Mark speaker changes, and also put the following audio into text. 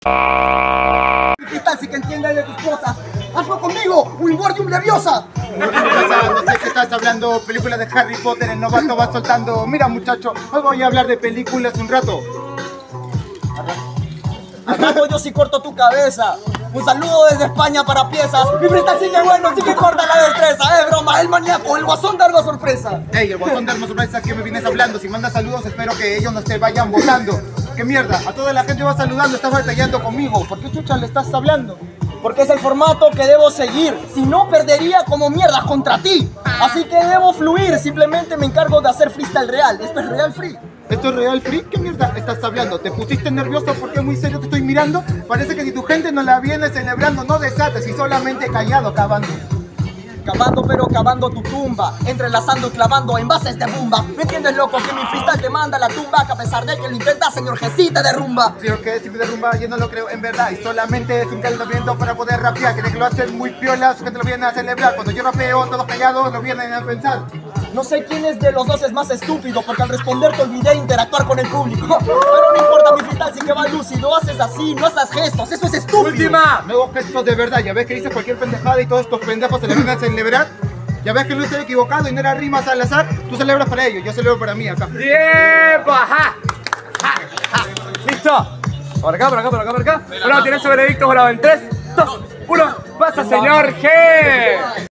Speaker 1: Cristal, sí que entiende de tus cosas. ¡Hazlo conmigo! ¡Wingardium Leviosa!
Speaker 2: No sé qué estás hablando, películas de Harry Potter, el novato va soltando. Mira muchacho, hoy voy a hablar de películas un rato.
Speaker 1: Al rato yo sí corto tu cabeza. Un saludo desde España para piezas. Mi Cristal sí que bueno, sí que corta la destreza. Broma, el maníaco, el guasón de algo sorpresa.
Speaker 2: Ey, el guasón de algo sorpresa, ¿qué me vienes hablando? Si mandas saludos, espero que ellos no te vayan votando. ¡Qué mierda! A toda la gente va saludando, estás batallando conmigo. ¿Por qué chucha le estás hablando?
Speaker 1: Porque es el formato que debo seguir. Si no, perdería como mierda contra ti. Así que debo fluir. Simplemente me encargo de hacer freestyle real. Esto es real free.
Speaker 2: ¿Esto es real free? ¿Qué mierda estás hablando? ¿Te pusiste nervioso porque muy serio te estoy mirando? Parece que si tu gente no la viene celebrando, no desates y solamente callado cavando.
Speaker 1: Cavando pero cavando tu tumba, entrelazando y clavando envases de bomba. ¿Me entiendes, loco? Que mi freestyle te manda a la tumba, que a pesar de que lo intentas, señor G, sí te derrumba.
Speaker 2: Señor G, si me derrumba, yo no lo creo en verdad. Y solamente es un calentamiento para poder rapear. Creen que lo hacen muy piola, su gente lo viene a celebrar. Cuando yo rapeo, todos callados lo vienen a pensar.
Speaker 1: No sé quién es de los dos es más estúpido, porque al responder te olvidé interactuar con el público. Pero no importa, mi freestyle sí que va lúcido. Haces así, no haces gestos, eso es estúpido.
Speaker 2: ¡Última! No hago gestos de verdad, ya ves que dices cualquier pendejada y todos estos pendejos se le vienen a celebrar. Ya ves que no estoy equivocado y no era rimas al azar. Tú celebras para ellos, yo celebro para mí acá.
Speaker 3: ¡Tiempo! ¡Ajá! ¡Listo! Por acá, por acá, por acá, por acá. Bueno, tienes su veredicto, jurado en 3, 2, 1. ¡Pasa, señor G!